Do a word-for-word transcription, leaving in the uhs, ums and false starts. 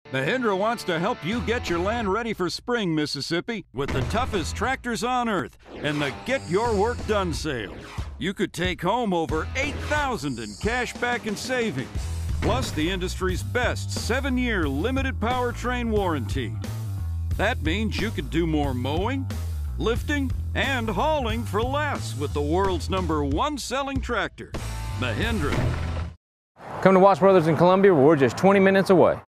Mahindra wants to help you get your land ready for spring, Mississippi, with the toughest tractors on earth and the Get Your Work Done sale. You could take home over eight thousand dollars in cash back and savings, plus the industry's best seven-year limited powertrain warranty. That means you could do more mowing, lifting, and hauling for less with the world's number one selling tractor, Mahindra. Come to Watts Brothers in Columbia, where we're just twenty minutes away.